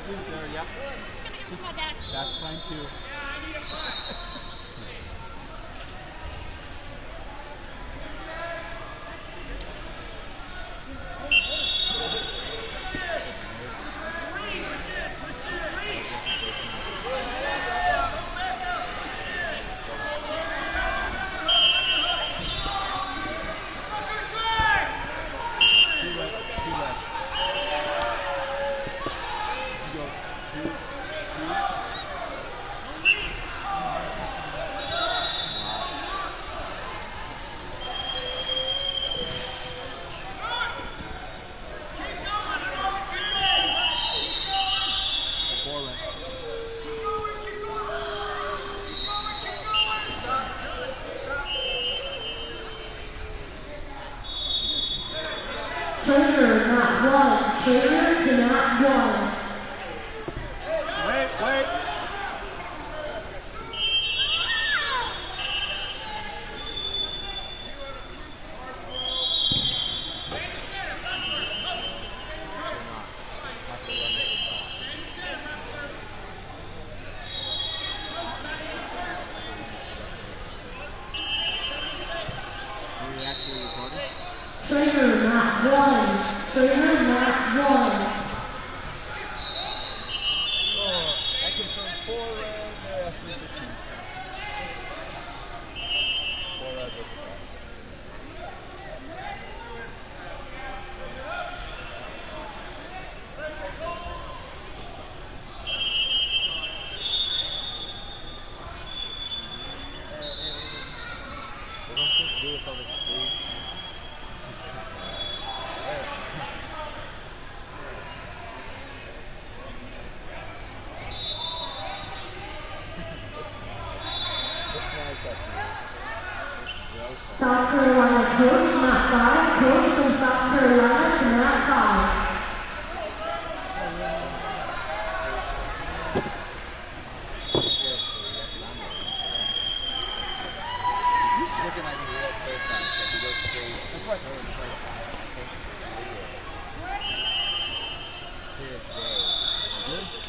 too. There, yep. Just, that's fine too. Trainer not one. Trainer to not one. Wait. Are we actually recording? Trainer not one. Trainer not one. I confirmed 4 red, they're asking me 15. 4 red was the top. What am I supposed to do with all this food? South Carolina coach, not 5. Coach from South Carolina to not 5. Looking like a real place on it, so he goes straight. That's why I know the place on it. It's clear as day. Is it good?